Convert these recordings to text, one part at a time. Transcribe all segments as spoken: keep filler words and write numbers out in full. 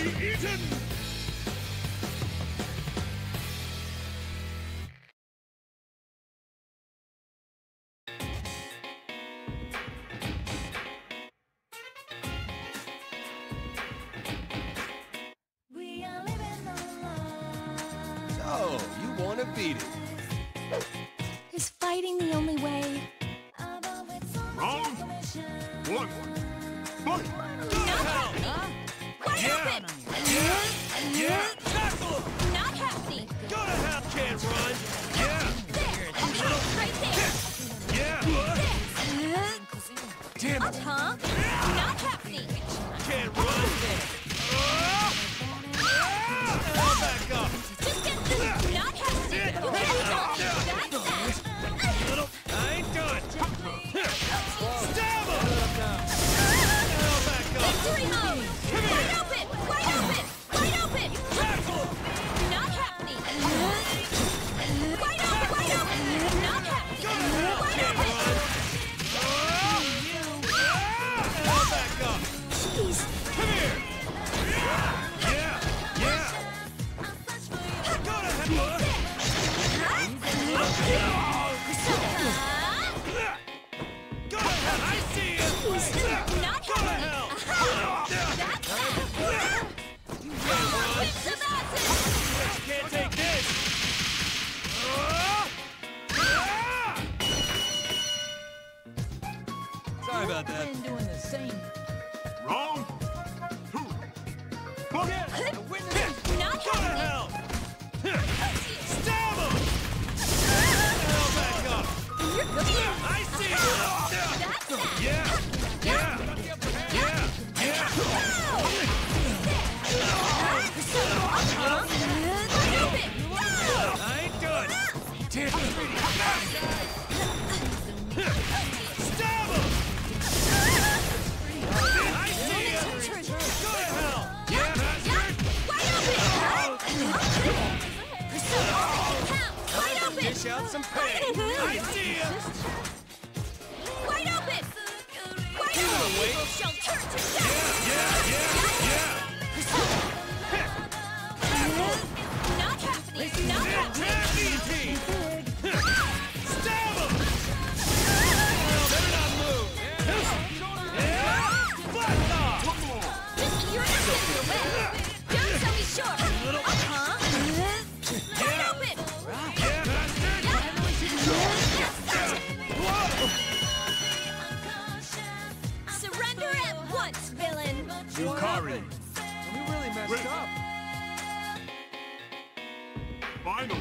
be eaten! So, you want to beat it? Is fighting the only way? Wrong. One. Fight. Not Wide Yeah. open! Yeah. Yeah. Tackle. Not happening! Go to hell. Can't run. Yeah. There! Right there! Yeah. Damn Up, it. huh? Not happening! Can't run. Ah! Ah! Back up. Just get this! Not happening! You can't stop! That's that! I ain't done. Stab him. Hell, back up. Victory mode! Wide open! Wide open! Wide open! Tackle. Not happening! Wide open! Wide open! Not happening! Wide Can't open! run. Ah! Hell, back up. Jeez! Come here. Yeah. Yeah. Go to hell. Go to hell. I see you. Not Go to hell. That's that! It's about it! Can't take this. Ah! Ah! Sorry about that. Been doing the same. Wrong. Two. One. Not Go to happening! hell. Stab him. Hell, back up. You're good! I see you. That's that! Yeah. Yeah. Yeah. Yeah. Wide open! Go! I ain't done. Damn it. Stab him. I see you. Go to hell. Yeah, bastard. Wide open! Count! Wide open! Dish out some pain. I see you. Wide open! Wide open! People shall turn to dust! Yeah, yeah, yeah. Not happening! Not happening! Tap E T. Stab him. Better not move. Yeah. Fuck off. Just, you're not getting your way! Don't sell me short! Uh-huh! Wide open! Yeah, bastard. Surrender at once, villain! Yukari. We really messed Wait. up. Final.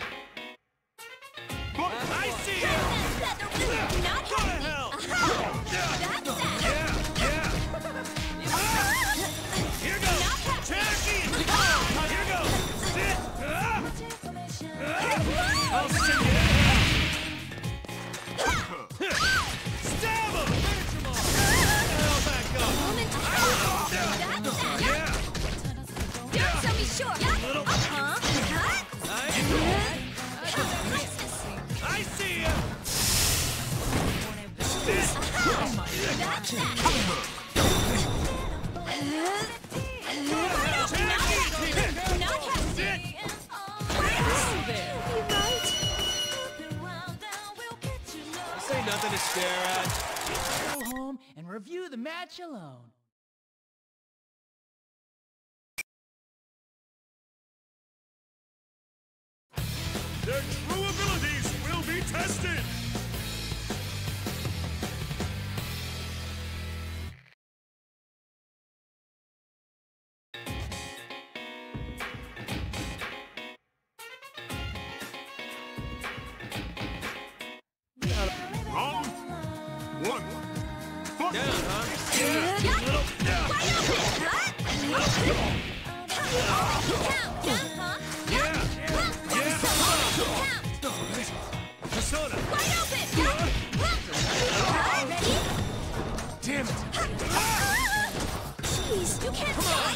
Fuck. I see you. Not Go to happening! hell. Aha! That's that! Yeah, yeah. Ah! Here goes. Cherokee. Here goes. Sit. Ah! Ah! I'll see you. Stab him. Hell, back up. That's that! Yeah. Don't sell me short! Uh-huh! I, I see you. Sit. That's that! Cherokee. Not happening! Sit. This ain't nothing to stare at. Go home and review the match alone. Their true abilities will be tested! Wrong. One. Fuck. Down, huh? Yeah. Little. Yeah. Yeah. Yeah. Persona. Damn it. Jeez, you can't stop!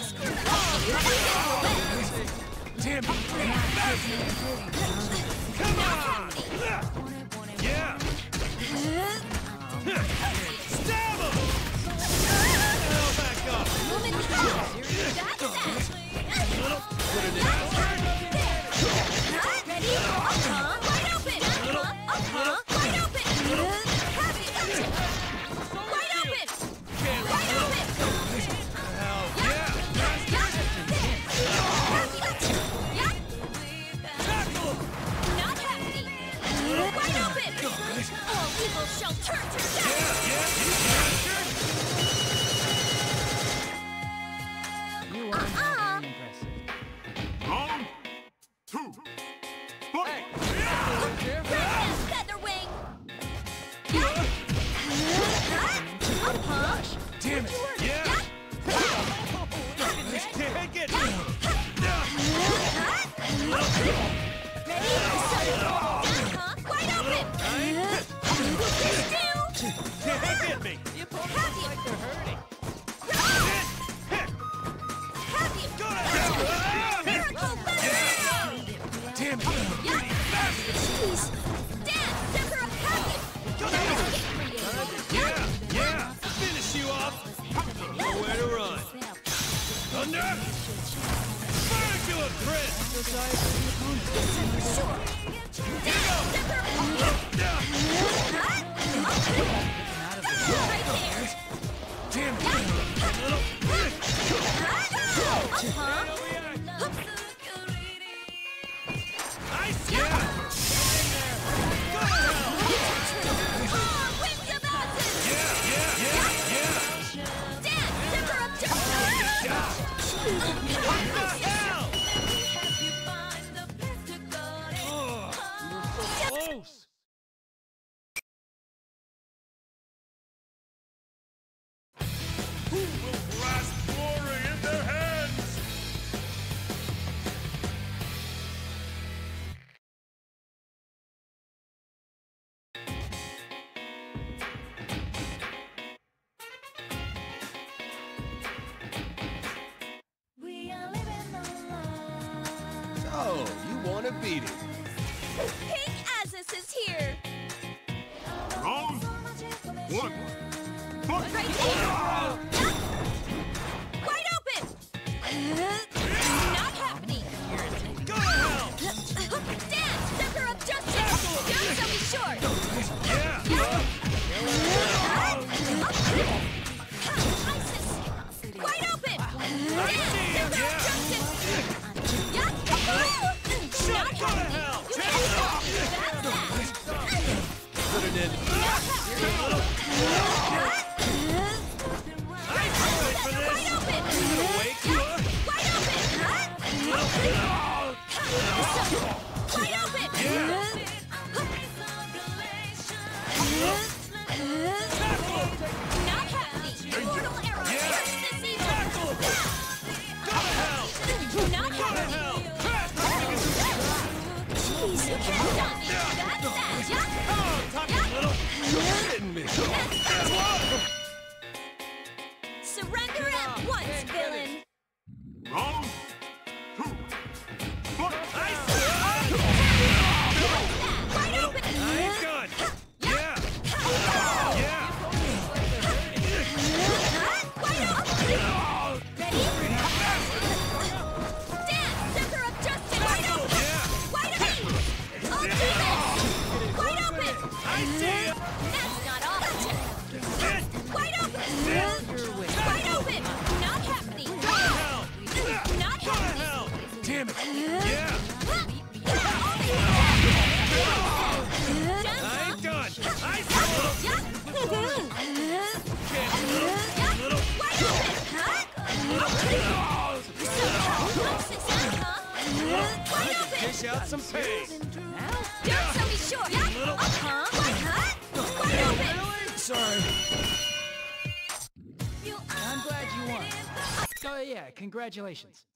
Damn it. Come on. Yeah. Stab him. Hell, back up. That's that! Spectacular crit! Sure. Right there. Damn it! Uh-huh. Nice! Yeah! Oh, winds of acid. Yeah, yeah, yeah, yeah! Dan, zipper up to What the hell? Oh, we were so close! Who will grasp glory in their hands? We are living the life. So, you want to beat it? Pink Azus is here. Round one. Fight! Right there. Wide open. Not happening. Go to hell! Dan, zipper up justice. Don't sell me short. Yeah! ISIS. Wide open. I see Dan, him, zipper up yeah! justice. Yeah. Shut Not it, go to happening. hell! You can't stop. That's that. Put it in. Not happening. I can't wait for this! Wide open. Wake you up! Wide open. Wide open. Yeah! Not happening. Mortal arrow. Yeah. Curse this evil. Tackle! Go to hell! Not Go to happening. hell! Jeez, you can't stop me. That's that. Yeah. Oh, talking little! You're kidding me! Surrender at once, villain. Round two. Fight! I see! Wide open. I ain't done! Yeah! Yeah! Wide open. Ready? Dan, zipper up justice. Wide open. Yeah! Wide open. I'll do this. Wide open. I see ya! That's not all. Wide open. Sit! Wide open. Not happening. Go to hell! Not Go to happening. hell! Damn it! Yeah! I ain't done! I see little! Can't little! Little! Wide open. Dish out some pain! Don't sell me short. Uh-huh. Wide open. Sorry. I'm glad you won. Oh yeah, congratulations.